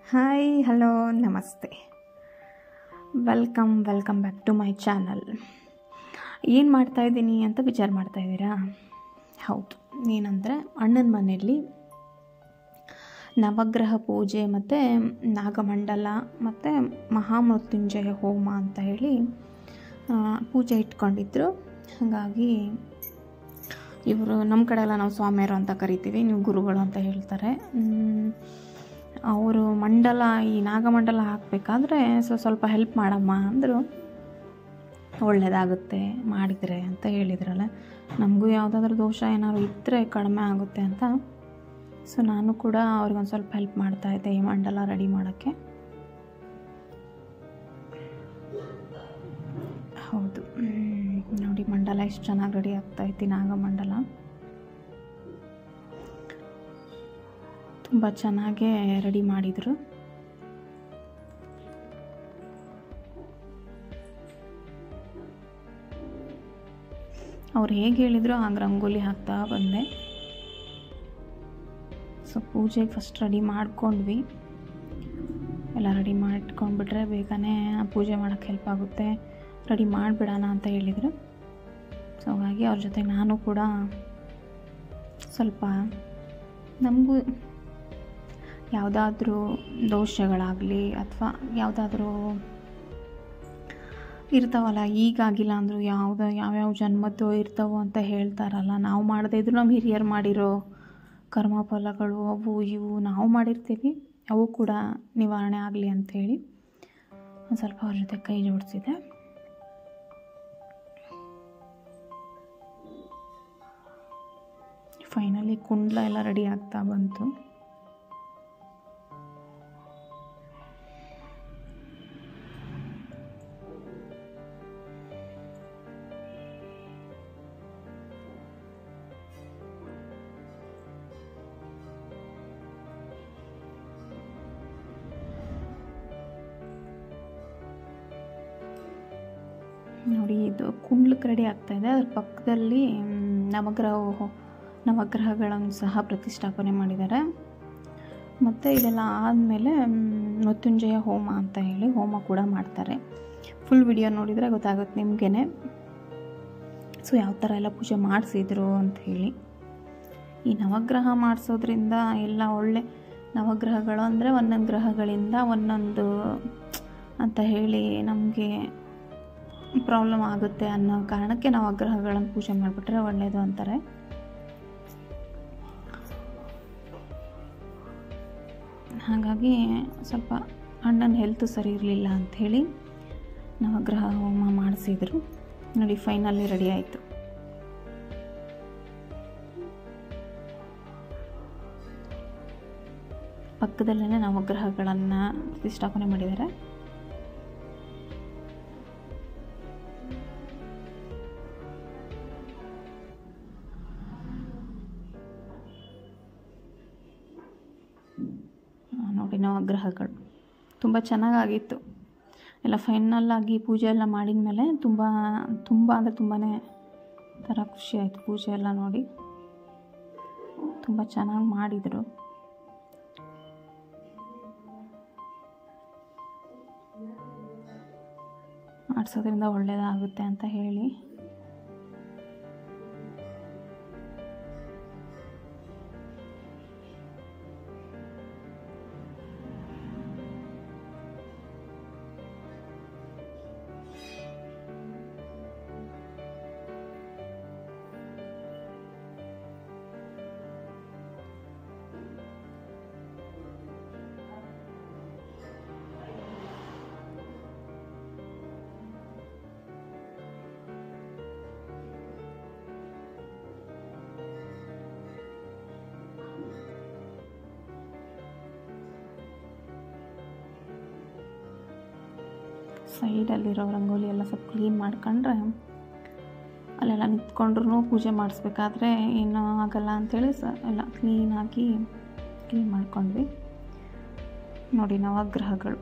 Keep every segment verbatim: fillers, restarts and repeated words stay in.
Hi hello ನಮಸ್ತೆ, welcome welcome back to my channel. ಏನು ಮಾಡ್ತಾಯಿದ್ದೀನಿ ಅಂತ ವಿಚಾರ ಮಾಡ್ತಾಯಿದ್ದೀರಾ? ಹೌದು, ಏನಂದರೆ ಅಣ್ಣನ ಮನೆಯಲ್ಲಿ ನವಗ್ರಹ ಪೂಜೆ ಮತ್ತು ನಾಗಮಂಡಲ ಮತ್ತು ಮಹಾಮೃತ್ಯುಂಜಯ ಹೋಮ ಅಂತ ಹೇಳಿ ಪೂಜೆ ಇಟ್ಕೊಂಡಿದ್ರು. ಹಾಗಾಗಿ ಇವರು ನಮ್ಮ ಕಡೆ ಎಲ್ಲ ನಾವು ಸ್ವಾಮಿಯರು ಅಂತ ಕರಿತೀವಿ, ನೀವು ಗುರುಗಳು ಅಂತ ಹೇಳ್ತಾರೆ. ಅವರು ಮಂಡಲ ಈ ನಾಗಮಂಡಲ ಹಾಕಬೇಕಾದ್ರೆ ಸೊ ಸ್ವಲ್ಪ ಹೆಲ್ಪ್ ಮಾಡಮ್ಮ ಅಂದರು. ಒಳ್ಳೆಯದಾಗುತ್ತೆ ಮಾಡಿದರೆ ಅಂತ ಹೇಳಿದ್ರಲ್ಲ, ನಮಗೂ ಯಾವುದಾದ್ರೂ ದೋಷ ಏನಾದ್ರು ಇದ್ದರೆ ಕಡಿಮೆ ಆಗುತ್ತೆ ಅಂತ. ಸೊ ನಾನು ಕೂಡ ಅವ್ರಿಗೊಂದು ಸ್ವಲ್ಪ ಹೆಲ್ಪ್ ಮಾಡ್ತಾಯಿದ್ದೆ ಈ ಮಂಡಲ ರೆಡಿ ಮಾಡೋಕ್ಕೆ. ಹೌದು ನೋಡಿ, ಮಂಡಲ ಎಷ್ಟು ಚೆನ್ನಾಗಿ ರೆಡಿ ಆಗ್ತಾಯಿತ್ತು. ನಾಗಮಂಡಲ ತುಂಬ ಚೆನ್ನಾಗೇ ರೆಡಿ ಮಾಡಿದರು. ಅವ್ರು ಹೇಗೆ ಹೇಳಿದ್ರು ಹಾಗೆ ರಂಗೋಲಿ ಹಾಕ್ತಾ ಬಂದೆ. ಸೊ ಪೂಜೆಗೆ ಫಸ್ಟ್ ರೆಡಿ ಮಾಡ್ಕೊಂಡ್ವಿ. ಎಲ್ಲ ರೆಡಿ ಮಾಡ್ಕೊಂಡ್ಬಿಟ್ರೆ ಬೇಗನೆ ಪೂಜೆ ಮಾಡೋಕ್ಕೆ ಹೆಲ್ಪ್ ಆಗುತ್ತೆ, ರೆಡಿ ಮಾಡಿಬಿಡೋಣ ಅಂತ ಹೇಳಿದರು. ಸೊ ಹಾಗಾಗಿ ಅವ್ರ ಜೊತೆಗೆ ನಾನು ಕೂಡ ಸ್ವಲ್ಪ ನಮಗೂ ಯಾವುದಾದ್ರೂ ದೋಷಗಳಾಗಲಿ ಅಥವಾ ಯಾವುದಾದ್ರೂ ಇರ್ತಾವಲ್ಲ, ಈಗಾಗಿಲ್ಲ ಅಂದರೂ ಯಾವುದೋ ಯಾವ್ಯಾವ ಜನ್ಮದ್ದು ಇರ್ತಾವೋ ಅಂತ ಹೇಳ್ತಾರಲ್ಲ, ನಾವು ಮಾಡದೇ ಇದ್ರೂ ನಮ್ಮ ಹಿರಿಯರು ಮಾಡಿರೋ ಕರ್ಮಫಲಗಳು ಅವು ಇವು ನಾವು ಮಾಡಿರ್ತೀವಿ, ಅವು ಕೂಡ ನಿವಾರಣೆ ಆಗಲಿ ಅಂಥೇಳಿ ಒಂದು ಸ್ವಲ್ಪ ಅವ್ರ ಜೊತೆ ಕೈ ಜೋಡಿಸಿದೆ. ಫೈನಲಿ ಕುಂಡ್ಲ ಎಲ್ಲ ರೆಡಿ ಆಗ್ತಾ ಬಂತು. ನೋಡಿ, ಇದು ಕುಂಡ್ಲಕ್ಕೆ ರೆಡಿ ಆಗ್ತಾಯಿದೆ. ಅದ್ರ ಪಕ್ಕದಲ್ಲಿ ನವಗ್ರಹ ನವಗ್ರಹಗಳನ್ನು ಸಹ ಪ್ರತಿಷ್ಠಾಪನೆ ಮಾಡಿದ್ದಾರೆ. ಮತ್ತು ಇದೆಲ್ಲ ಆದಮೇಲೆ ಮೃತ್ಯುಂಜಯ ಹೋಮ ಅಂತ ಹೇಳಿ ಹೋಮ ಕೂಡ ಮಾಡ್ತಾರೆ. ಫುಲ್ ವಿಡಿಯೋ ನೋಡಿದರೆ ಗೊತ್ತಾಗುತ್ತೆ ನಿಮಗೇ ಸೊ ಯಾವ ಥರ ಎಲ್ಲ ಪೂಜೆ ಮಾಡಿಸಿದ್ರು ಅಂಥೇಳಿ. ಈ ನವಗ್ರಹ ಮಾಡಿಸೋದ್ರಿಂದ ಎಲ್ಲ ಒಳ್ಳೆ ನವಗ್ರಹಗಳು ಅಂದರೆ ಒಂದೊಂದು ಗ್ರಹಗಳಿಂದ ಒಂದೊಂದು ಅಂತ ಹೇಳಿ ನಮಗೆ ಪ್ರಾಬ್ಲಮ್ ಆಗುತ್ತೆ ಅನ್ನೋ ಕಾರಣಕ್ಕೆ ನವಗ್ರಹಗಳನ್ನು ಪೂಜೆ ಮಾಡಿಬಿಟ್ರೆ ಒಳ್ಳೆಯದು ಅಂತಾರೆ. ಹಾಗಾಗಿ ಸ್ವಲ್ಪ ಅಣ್ಣನ ಹೆಲ್ತು ಸರಿ ಇರಲಿಲ್ಲ ಅಂಥೇಳಿ ನವಗ್ರಹ ಹೋಮ ಮಾಡಿಸಿದ್ರು. ನೋಡಿ, ಫೈನಲಿ ರೆಡಿ ಆಯಿತು. ಪಕ್ಕದಲ್ಲೇ ನವಗ್ರಹಗಳನ್ನು ಪ್ರತಿಷ್ಠಾಪನೆ ಮಾಡಿದ್ದಾರೆ. ನೋಡಿ, ನವಗ್ರಹಗಳು ತುಂಬ ಚೆನ್ನಾಗಾಗಿತ್ತು. ಎಲ್ಲ ಫೈನಲ್ಲಾಗಿ ಪೂಜೆ ಎಲ್ಲ ಮಾಡಿದ ಮೇಲೆ ತುಂಬ ತುಂಬ ಅಂದರೆ ತುಂಬಾ ಥರ ಖುಷಿ ಆಯಿತು. ಪೂಜೆ ಎಲ್ಲ ನೋಡಿ ತುಂಬ ಚೆನ್ನಾಗಿ ಮಾಡಿದರು. ಮಾಡಿಸೋದ್ರಿಂದ ಒಳ್ಳೆಯದಾಗುತ್ತೆ ಅಂತ ಹೇಳಿ ಸೈಡಲ್ಲಿರೋ ರಂಗೋಲಿ ಎಲ್ಲ ಸ್ವಲ್ಪ ಕ್ಲೀನ್ ಮಾಡ್ಕೊಂಡ್ರೆ ಅಲ್ಲೆಲ್ಲ ನಿಂತ್ಕೊಂಡ್ರೂ ಪೂಜೆ ಮಾಡಿಸ್ಬೇಕಾದ್ರೆ ಏನೂ ಆಗಲ್ಲ ಅಂಥೇಳಿ ಸ ಎಲ್ಲ ಕ್ಲೀನಾಗಿ ಕ್ಲೀನ್ ಮಾಡ್ಕೊಂಡ್ವಿ. ನೋಡಿ, ನವಗ್ರಹಗಳು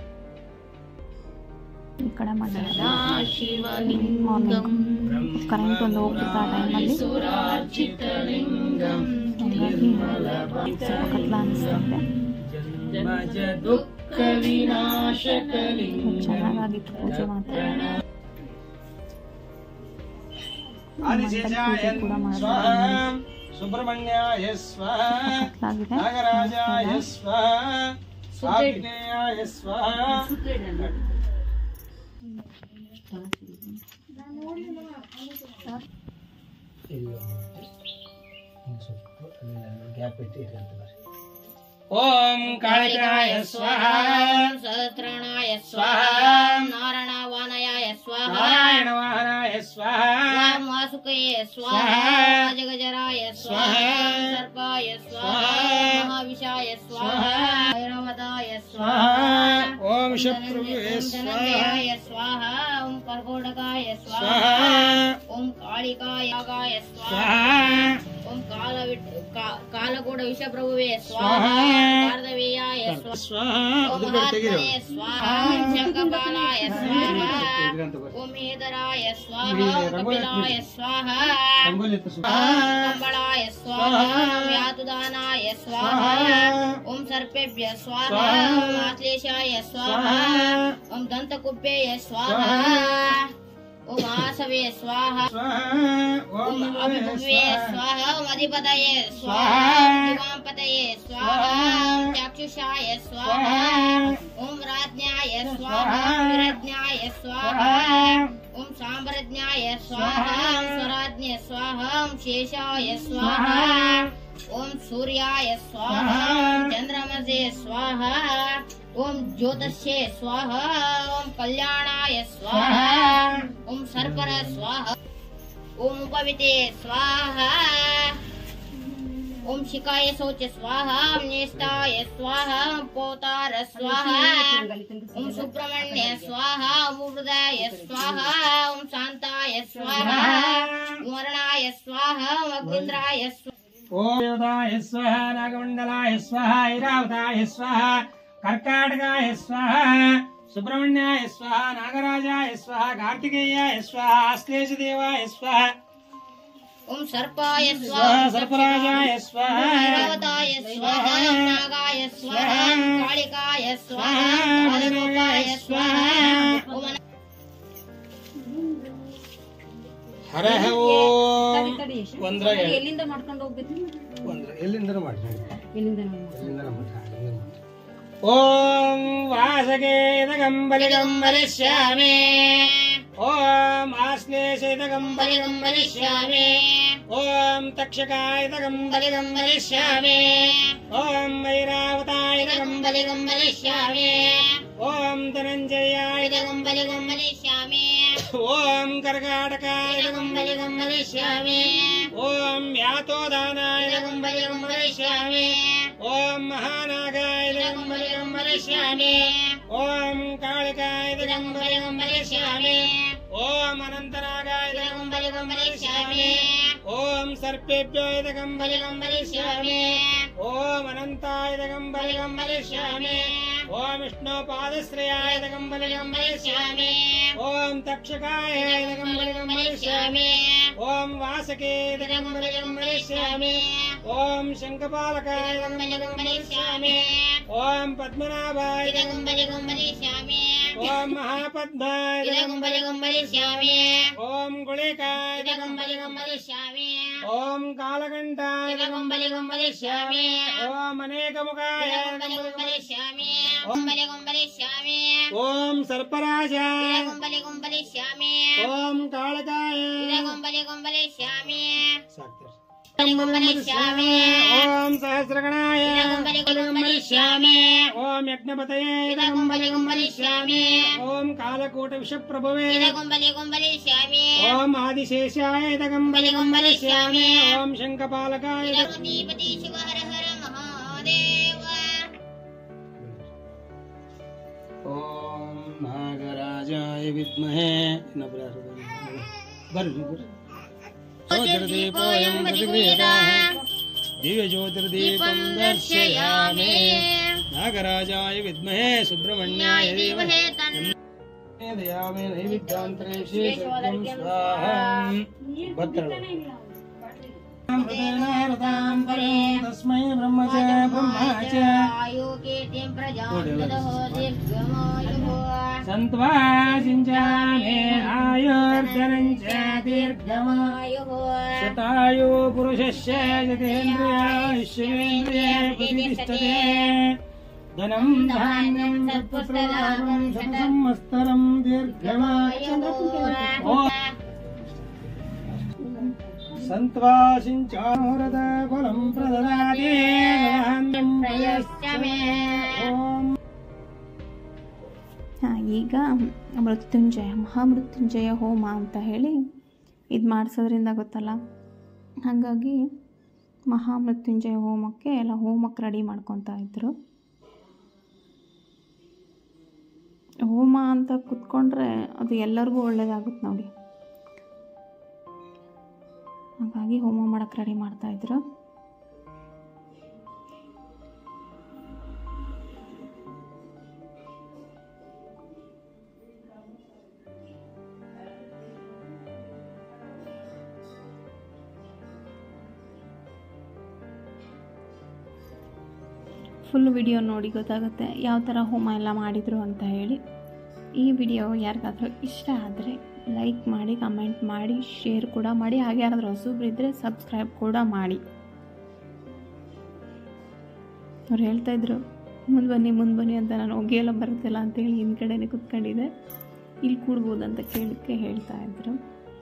ಈ ಕಡೆ ಮಾಡಿದ್ರೆ ಮಾರ್ನಿಂಗ್ ಕರೆಂಟ್ ಒಂದು ಹೋಗ್ತಿತ್ತು ಆ ಟೈಮಲ್ಲಿ, ಹಾಗಾಗಿ ಸ್ವಲ್ಪ ಕತ್ಲ ಅನಿಸ್ತದೆ. ಚೆನ್ನಾಗಾಗಿತ್ತು ಪೂಜೆ ಮಾತ್ರ. ಕೂಡ ಸುಬ್ರಹ್ಮಣ್ಯಾಯ ಸ್ವಾಹ, ನಾಗರಾಜಾಯ ಸ್ವಾಹ, ಆಗ್ನೇಯಾಯ ಸ್ವಾಹ. ಓಂ ಕಾಳಿಕಾಯ ಸ್ವಾಹ, ಸಹಸ್ರಾಣಾಯ ಸ್ವಾಹ, ನಾರಾಯಣವಾನಯಾಯ ಸ್ವಾಹ, ನಾರಾಯಣವಾಹನಾಯ ಸ್ವಾಹ, ವಾಸುಕಯೇ ಸ್ವಾಹ, ಜಗಜರಾಯ ಸ್ವಾಹ, ಸರ್ಪಾಯ ಸ್ವಾಹ, ಮಹಾವಿಷಾಯ ಸ್ವಾಹ, ಐರಾವತಾಯ ಸ್ವಾಹ, ಓಂ ಶತ್ರುವೇ ಸ್ವಾಹ, ಸ್ವಾಹ, ಓಂ ಕರ್ಕೋಟಕಾಯ ಸ್ವಾಹ, ಓಂ ಕಾಳಿಕಾಯ ಸ್ವಾಹ, ಓಂ ಕಾಲ ಕಾಲಕೂಟ ವಿಷಪ್ರಭುವೇ ಸ್ವಾಹ, ಭಾರತವೇಯಾಯ ಸ್ವಾಹ, ಓಂ ಮಹಾತ್ಮನೇ ಸ್ವಾಹ, ಶಂಖಪಾಲಾಯ ಸ್ವಾಹ, ಓಂ ಹೇದರಾಯ ಸ್ವಾಹ, ಕಪಿಲಾಯ ಸ್ವಾಹ, ಕಂಬಳಾಯ ಸ್ವಾಹ, ಓಂ ಯಾತುದಾನಾಯ ಸ್ವಾಹ, ಓಂ ಸರ್ಪೇಭ್ಯ ಸ್ವಾಹ, ಓಂ ಆಶ್ಲೇಷಾಯ ಸ್ವಾಹ, ಓಂ ದಂತಕುಪ್ಪೇಯ ಸ್ವಾಹ, ಓಂ ಆಸವೇ ಸ್ವಾಹ, ಓಂ ಅಭಿಭುವೇ ಸ್ವಾಹ, ಓಂ ಅಧಿಪತಯೇ ಸ್ವಾಹ, ದಿವಾಂಪತಯೇ ಸ್ವಾಹ, ಓಂ ಚಾಕ್ಷುಷಾಯ ಸ್ವಾಹ, ಓಂ ರಾಜ್ಞಾಯ ಸ್ವಾಹ, ವಿರಜ್ಞಾಯ ಸ್ವಾಹ, ಓಂ ಸಾಂಬ್ರಜ್ಞಾಯ ಸ್ವಾಹ, ಓಂ ಸ್ವರಾಜ್ಞ ಸ್ವಾಹ, ಓಂ ಶೇಷಾಯ ಸ್ವಾಹ, ಓಂ ಸೂರ್ಯಾಯ ಸ್ವಾಹ, ಓಂ ಚಂದ್ರಮಸೆ ಸ್ವಾಹ, ಓಂ ಜ್ಯೋತಸ್ಯೇ ಸ್ವಾಹ, ಓಂ ಕಲ್ಯಾಣಾಯ ಸ್ವಾಹ, ಓಂ ಸರ್ಪರ ಸ್ವಾಹ, ಓಂ ಉಪವಿತೆ ಸ್ವಾಹ, ಓಂ ಶಿಖಾಯ ಶೌಚ ಸ್ವಾಹ, ಓಂ ನೇಷ್ಟಾಯ ಸ್ವಾಹ, ಓಂ ಪೋತಾರ ಸ್ವಾಹ, ಓಂ ಸುಬ್ರಹ್ಮಣ್ಯ ಸ್ವಾಹ, ಓಂ ಹೃದಯ ಸ್ವಾಹ, ಓಂ ಶಾಂತಾಯ ಸ್ವಾಹ, ಓಂ ವರ್ಣಾಯ ಸ್ವಾಹ, ಓಂ ಅಗ್ನಿಂದ್ರಾಯ ಸ್ವಾಹ, ಓಂ ಯೋಧಾಯ ಸ್ವಾಹ, ನಾಗಮಂಡಲಾಯ ಸ್ವಾಹ, ಐರಾವತಾಯ ಸ್ವಾಹ, ಕರ್ಕಾಟಕಾಯ ಸ್ವಾಹ, ಸುಬ್ರಹ್ಮಣ್ಯಾಯ ಸ್ವಾಹ, ನಾಗರಾಜಾಯ ಸ್ವಾಹ, ಕಾರ್ತಿಕೇಯಾಯ ಸ್ವಾಹ, ಆಶ್ಲೇಷ ದೇವಾಯ ಸ್ವಾಹ, ಓಂ ಸರ್ಪಾಯ ಸ್ವಾಹ, ಸರ್ಪರಾಜಾಯ ಸ್ವಾಹ, ಐರಾವತಾಯ ಸ್ವಾಹ, ನಾಗಾಯ ಸ್ವಾಹ, ಕಾಳಿಕಾಯ ಸ್ವಾಹ, ಕಾಲರೂಪಾಯ ಸ್ವಾಹ, ಓಂ ಹರ ಓಂ. ಒಂದ್ರ ಎಲ್ಲಿಂದ ಮಾಡ್ಕೊಂಡು ಹೋಗ್ಬೇಕು? ಒಂದ್ರ ಎಲ್ಲಿಂದ ಮಾಡಿ ಎಲ್ಲಿಂದ ಓಂ ವಾಸಗೇದಗಂಬಲಿಗಂಬಲಿಷ್ಯಾಮಿ, ಓಂ ಆಶ್ಲೇಷೇದಗಂಬಲಿಗಂಬಲಿಷ್ಯಾಮಿ, ಓಂ ತಕ್ಷಕಾಯದಗಂಬಲಿಗಂಬಲಿಷ್ಯಾಮಿ, ಓಂ ಐರಾವತಾಯದಗಂಬಲಿಗಂಬಲಿಷ್ಯಾಮಿ, ಓಂ ಧನಂಜಯಾಯದಗಂಬಲಿಗಂಬಲಿಷ್ಯಾಮಿ, ಓಂ ಕರ್ಕಾಟಕಾಯದಗಂಬಲಿಗಂಬಲಿಷ್ಯಾಮಿ, ಓಂ ಯಾತೋದಾನಾಯದಗಂಬಲಿಗಂಬಲಿಷ್ಯಾಮಿ, ಓಂ ಮಹಾನಾಗಾಯದಗಂಬಲಿಗಂಬಲಿಷ್ಯಾಮಿ, ಓಂ ಕಾಳಿಕಾಯದಗಂಬಲಿಗಂಬಲಿಷ್ಯಾಮಿ, ಓಂ ಅನಂತನಾಗಾಯದಗಂಬಲಿಗಂಬಲಿಷ್ಯಾಮಿ, ಓಂ ಸರ್ಪೇಭ್ಯೋಯದಗಂಬಲಿಗಂಬಲಿಷ್ಯಾಮಿ, ಓಂ ಅನಂತಾಯದಗಂಬಲಿಗಂಬಲಿಷ್ಯಾಮಿ, ಓಂ ವಿಷ್ಣುಪಾದಶ್ರಯಾಯದಗಂಬಲಿಗಂಬಲಿಷ್ಯಾಮಿ, ಓಂ ತಕ್ಷಕಾಯದಗಂಬಲಿಗಂಬಲಿಷ್ಯಾಮಿ, ಓಂ ವಾಸಕೇದಗಂಬಲಿಗಂಬಲಿಷ್ಯಾಮಿ, ಓಂ ಶಂಖಪಾಲಕಾಯದಗಂಬಲಿಗಂಬಲಿಷ್ಯಾಮಿ, ಓಂ ಪದ್ಮನಾಭಾಯದಗಂಬಲಿಗಂಬಲಿಷ್ಯಾಮಿ, ಓಂ ಮಹಾಪದ್ಮಾಯದಗಂಬಲಿಗಂಬಲಿಷ್ಯಾಮಿ, ಓಂ ಗುಳಿಕಾಯದಗಂಬಲಿಗಂಬಲಿಷ್ಯಾಮಿ, ಓಂ ಕಾಲಕಂಠಾಯದಗಂಬಲಿಗಂಬಲಿಷ್ಯಾಮಿ, ಓಂ ಅನೇಕಮುಖಾಯದಗಂಬಲಿಗಂಬಲಿಷ್ಯಾಮಿ, ಓಂ ಬಲಿಗಂಬಲಿಷ್ಯಾಮಿ, ಓಂ ಸರ್ಪರಾಜಾಯದಗಂಬಲಿಗಂಬಲಿಷ್ಯಾಮಿ, ಓಂ ಕಾಳಕಾಯದಗಂಬಲಿಗಂಬಲಿಷ್ಯಾಮಿ, ಗಂಬಲಿಗಂಬಲಿಷ್ಯಾಮಿ, ಓಂ ಸಹಸ್ರಗಣಾಯದಗಂಬಲಿಗಂಬಲಿಷ್ಯಾಮಿ, ಓಂ ಯಜ್ಞಪತಯೇದಗಂಬಲಿಗಂಬಲಿಷ್ಯಾಮಿ, ಓಂ ಕಾಲಕೂಟ ವಿಷಪ್ರಭುವೇ ಗಂಬಲಿಗಂಬಲಿಷ್ಯಾಮಿ, ಓಂ ಆದಿಶೇಷಾಯದಗಂಬಲಿಗಂಬಲಿಷ್ಯಾಮಿ, ಓಂ ಶಂಖಪಾಲಕಾಯದಗಂಬಲಿಗಂಬಲಿಷ್ಯಾಮಿ. ಶಿವ ಹರ ಹರ ಮಹಾದೇವ. ಓಂ ನಾಗರಾಜಾಯ ವಿದ್ಮಹೇ ಜ್ಯೋತಿರ್ದೀಪೋಯಂ ಪ್ರತಿಗೃಹ್ಯತಾಃ ದಿವ್ಯಜ್ಯೋತಿರ್ದೀಪಂ ದರ್ಶಯಾಮಿ. ನಾಗರಾಜಾಯ ವಿದ್ಮಹೇ ಸುಬ್ರಹ್ಮಣ್ಯಾಯ ಧೀಮಹಿ ದಯಾಮಿ ನೈವೇದ್ಯಾಂತರೇ ಶೇಷಂ ಸ್ವಾಹಾ. ಭದ್ರ तस्मै ब्रह्म च ब्रह्म च आयुकीर्तिं प्रजां ददः दीर्घमायुः सन्त्वा सिञ्चामे आयुर्धनं च दीर्घमायुः शतायु पुरुषस्य यतेन्द्रियायुष्येन्द्रिये प्रतिष्ठते धनं धान्यं सत्पुत्रलाभं शतसंवत्सरं दीर्घमायुः सन्त्वा सिञ्चारद फलं प्रददाति धान्यं प्रयश्च मे ओम ಹಾಂ ಈಗ ಮೃತ್ಯುಂಜಯ ಮಹಾಮೃತ್ಯುಂಜಯ ಹೋಮ ಅಂತ ಹೇಳಿ ಇದು ಮಾಡಿಸೋದ್ರಿಂದ ಗೊತ್ತಲ್ಲ, ಹಾಗಾಗಿ ಮಹಾಮೃತ್ಯುಂಜಯ ಹೋಮಕ್ಕೆ ಎಲ್ಲ ಹೋಮಕ್ಕೆ ರೆಡಿ ಮಾಡ್ಕೊತಾ ಇದ್ರು. ಹೋಮ ಅಂತ ಕೂತ್ಕೊಂಡ್ರೆ ಅದು ಎಲ್ಲರಿಗೂ ಒಳ್ಳೆಯದಾಗುತ್ತೆ ನೋಡಿ, ಹಾಗಾಗಿ ಹೋಮ ಮಾಡೋಕ್ಕೆ ರೆಡಿ ಮಾಡ್ತಾಯಿದ್ರು. ಫುಲ್ ವಿಡಿಯೋ ನೋಡಿ ಗೊತ್ತಾಗುತ್ತೆ ಯಾವ ಥರ ಹೋಮ ಎಲ್ಲ ಮಾಡಿದರು ಅಂತ ಹೇಳಿ. ಈ ವಿಡಿಯೋ ಯಾರಿಗಾದರೂ ಇಷ್ಟ ಆದರೆ ಲೈಕ್ ಮಾಡಿ, ಕಮೆಂಟ್ ಮಾಡಿ, ಶೇರ್ ಕೂಡ ಮಾಡಿ. ಹಾಗೆ ಯಾರಾದರೂ ಹೊಸಬ್ರಿದ್ದರೆ ಸಬ್ಸ್ಕ್ರೈಬ್ ಕೂಡ ಮಾಡಿ. ಅವ್ರು ಹೇಳ್ತಾಯಿದ್ರು ಮುಂದೆ ಬನ್ನಿ ಮುಂದೆ ಬನ್ನಿ ಅಂತ, ನಾನು ಹೋಗಿ ಎಲ್ಲ ಬರುತ್ತಿಲ್ಲ ಅಂತೇಳಿ ಹಿಂದ ಕಡೆನೇ ಕೂತ್ಕೊಂಡಿದ್ದೆ, ಇಲ್ಲಿ ಕೂಡ್ಬೋದು ಅಂತ ಕೇಳಲಿಕ್ಕೆ ಹೇಳ್ತಾಯಿದ್ರು.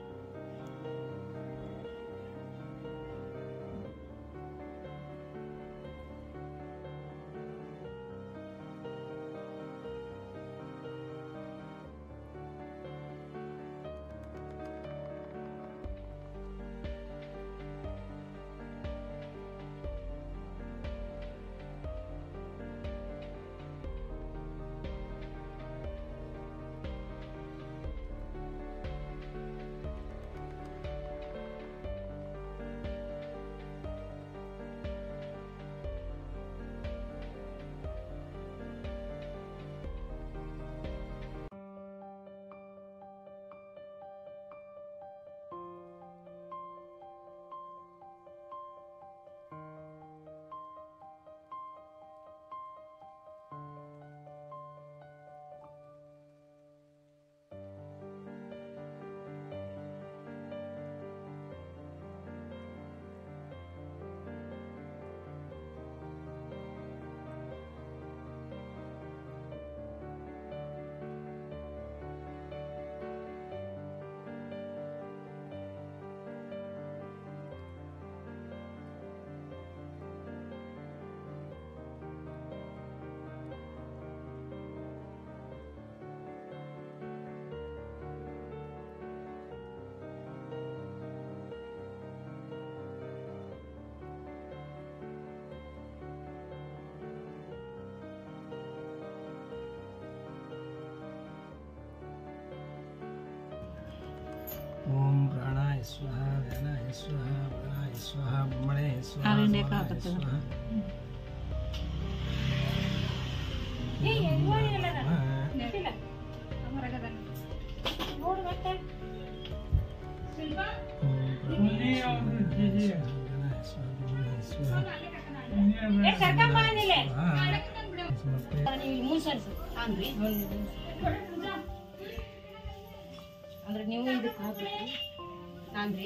ओम प्राणाय स्वाहा व्यानाय स्वाहा प्राणाय स्वाहा ब्रह्मणे स्वाहा स्वाहाय स्वाहा ಅಂದ್ರೆ ನೀವು ಇದಕ್ಕೆ ಹಾಕ್ಬೇಕು ಅಂದ್ರೆ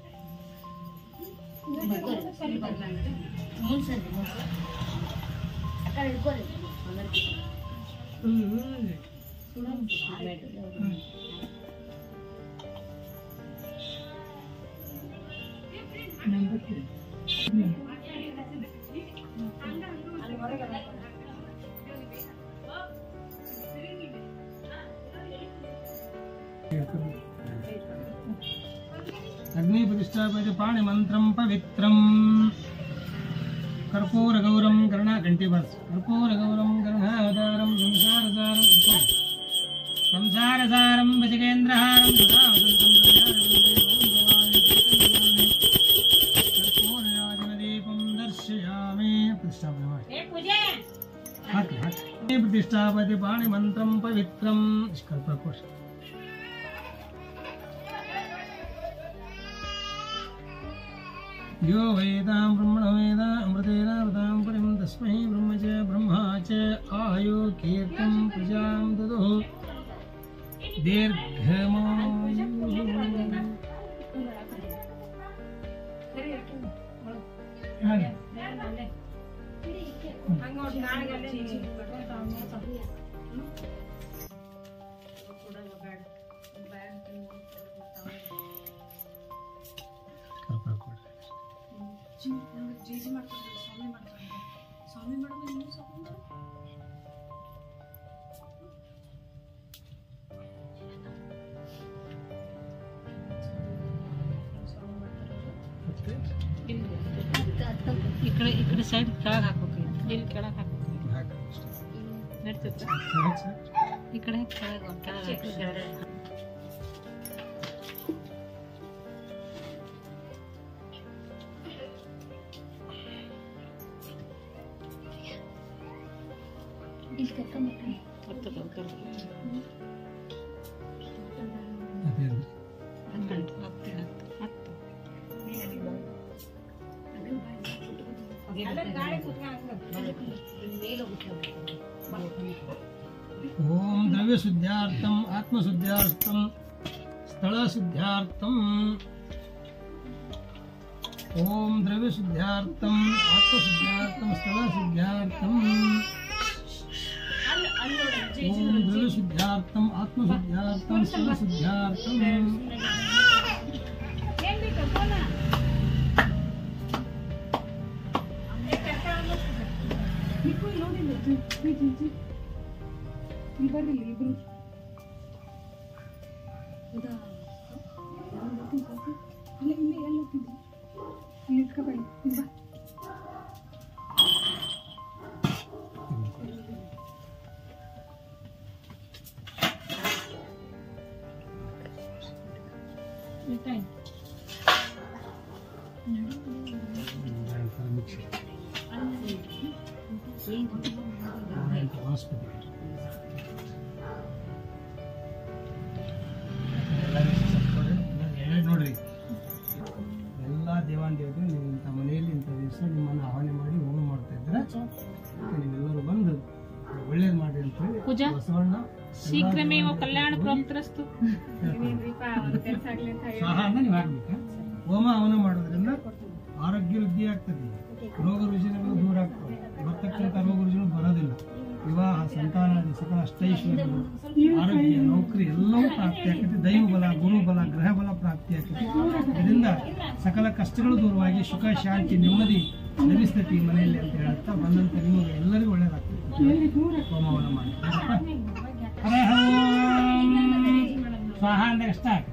ಮುನ್ಸಂದ್ರೆ ಮುನ್ಸ ಅಕ್ಕ ಹಿಡ್ಕೋರಿ अग्नि प्रतिष्ठापयति पाणिमन्त्रं पवित्रं कर्पूरगौरं कर्णाकण्ठिभस् कर्पूरगौरं कर्णावतारं संसारसारं संसारसारं भजगेन्द्रहारं सदा वसन्तं कर्पूरराजदीपं दर्शयामि प्रतिष्ठापयति प्रतिष्ठापयति पाणिमन्त्रं पवित्रं कल्पकोश यो वेदां ब्रह्मणो वेद अमृतेन वृतां परिं तस्मै ब्रह्म च ब्रह्मा च आयो कीर्तिं प्रजां ददुः दीर्घमायुः ಈ ಕಡೆ ಈ ಕಡೆ ಸೈಡ್ ಕೆಳಗೆ ಹಾಕ್ಬೇಕು ಇಲ್ಲಿ ಕೆಳಗೆ ಹಾಕ್ಬೇಕು ನಡ್ತೈತೆ ಈ ಕಡೆ ಕೆಳಗೆ ಕೆಳಗೆ ಇಲ್ಲಿ ಕರ್ಕೊಂಡ್ಬಿಟ್ಟು ಹತ್ತದ ಹತ್ತದ ओम द्रव्य शुद्ध्यार्थम आत्म शुद्ध्यार्थम स्थल शुद्ध्यार्थम ओम द्रव्य शुद्ध्यार्थम आत्म शुद्ध्यार्थम स्थल शुद्ध्यार्थम ओम द्रव्य शुद्ध्यार्थम आत्म शुद्ध्यार्थम स्थल शुद्ध्यार्थम ಬರ್ರಿ ಇಬ್ರು ಅಲ್ಲ ಇಲ್ಲ ಎಲ್ಲ ಇಲ್ಲಿ ಇಟ್ಕೊಬೇಡಿ ಬಾ ನೋಡ್ರಿ ಎಲ್ಲ ದೇವಾನ್ ದೇವತೆ ನೀವು ಇಂಥ ಮನೆಯಲ್ಲಿ ಇಂಥ ದಿವಸ ನಿಮ್ಮನ್ನು ಆಹ್ವಾನ ಮಾಡಿ ಹೋಮ ಮಾಡ್ತಾ ಇದ್ರೆ ನೀವೆಲ್ಲರೂ ಬಂದು ಒಳ್ಳೇದು ಮಾಡಿ ಅಂತ ಹೇಳಿ ಪೂಜಾ ಬಸವಣ್ಣ ಶೀಘ್ರಮೇವ ಕಲ್ಯಾಣ ಪ್ರಾಪ್ತರಸ್ತು ಸ್ವಾಹ ಅಂತ ನೀವು ಹಾಕ್ಬೇಕು. ಹೋಮ ಹವನ ಮಾಡೋದ್ರಿಂದ ಆರೋಗ್ಯ ವೃದ್ಧಿ ಆಗ್ತದೆ, ರೋಗ ರುಜಿನಗಳು ದೂರ ಆಗ್ತವೆ, ಬರ್ತಕ್ಕಂಥ ರೋಗ ರುಜಿನಗಳು ಬರೋದಿಲ್ಲ. ವಿವಾಹ, ಸಂತಾನ, ಸಕಲ ಅಷ್ಟೈಶ್ವರ್ಯಗಳು, ಆರೋಗ್ಯ, ನೌಕರಿ ಎಲ್ಲವೂ ಪ್ರಾಪ್ತಿ ಆಗ್ತದೆ. ದೈವ ಬಲ, ಗುರು ಬಲ, ಗ್ರಹ ಬಲ ಪ್ರಾಪ್ತಿ ಆಗ್ತದೆ. ಇದರಿಂದ ಸಕಲ ಕಷ್ಟಗಳು ದೂರವಾಗಿ ಸುಖ, ಶಾಂತಿ, ನೆಮ್ಮದಿ ಲಭಿಸ್ತೈತಿ ಈ ಮನೆಯಲ್ಲಿ ಅಂತ ಹೇಳುತ್ತಾ ಬಂದಂತ ನಿಮಗೆ ಎಲ್ಲರಿಗೂ ಒಳ್ಳೇದಾಗ್ತದೆ. ಹೋಮವನ್ನು ಮಾಡಿ ಹರೇ ಓಂ ಸ್ವಾಹ ಅಂದ್ರೆ ಅಷ್ಟ ಆಗ್ತದೆ.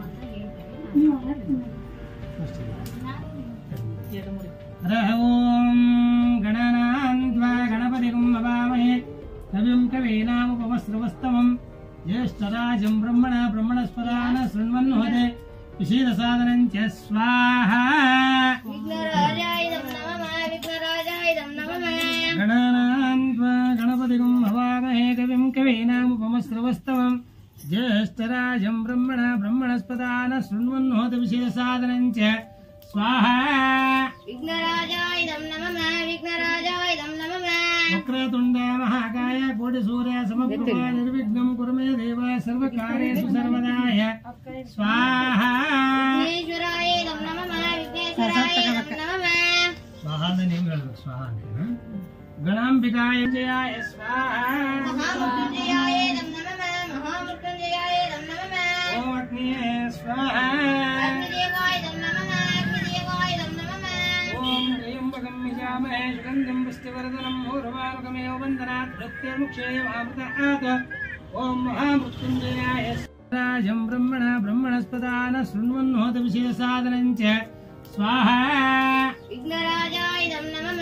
हरः ओं गणानान्त्वा गणपतिगुं नमामहे कविं कवीनामुपमस्रवस्तमं ज्येष्ठराजं ब्रह्मणा ब्रह्मणस्पदान शृण्वन्नोदे विशीलसादनं च स्वाहा विघ्नराजाय नमः विघ्नराजाय नमः गणानान्त्वा गणपतिगुं नमामहे कविं कवीनामुपमस्रवस्तमं ज्येष्ठराजं ब्रह्मणा ब्रह्मणस्पदान शृण्वन्नोदे विशीलसादनं च स्वाहा विघ्नराजाय नमः विघ्नराजाय नमः वक्रतुण्ड महाकाय कोटिसूर्य समप्रभ निर्विघ्नं कुरु मे देव सर्वकार्येषु सर्वदाय स्वाहा विघ्नेश्वराय नमः विघ्नेश्वराय नमः स्वाहा ಅಂತ ನೀವು ಹೇಳಬೇಕು. ಸ್ವಾಹ ಅಂತ ಗಣಾಂಬಿಕಾಯ ಜಯಾಯ ಸ್ವಾಹ महामृत्युंजयाय नमः महामृत्युंजयाय नमः ಓಂ ಅಗ್ನಿಯೇ ಸ್ವಾಹ अग्निदेवाय नमः अग्निदेवाय नमः ಓಂ ತ್ರಯಂಬಕಂ ಯಜಾಮಹೇ ಸುಗಂಧಿಂ ಪುಷ್ಟಿವರ್ಧನಂ ಊರ್ವಾರುಕಮೇವ ವಂದನಾತ್ ಮೃತ್ಯುರ್ಮುಕ್ಷೇಯಮಾಮೃತಾತ್ ಓಂ ಮಹಾಮೃತ್ಯುಂಜಯಾಯ ರಾಜಂ ಬ್ರಹ್ಮಣ ಬ್ರಹ್ಮಣಸ್ಪದಾನ ಶೃಣ್ವನ್ನೋತ ವಿಶೇಷಸಾದನಂ ಚ ಸ್ವಾಹ विघ्नराजाय नमः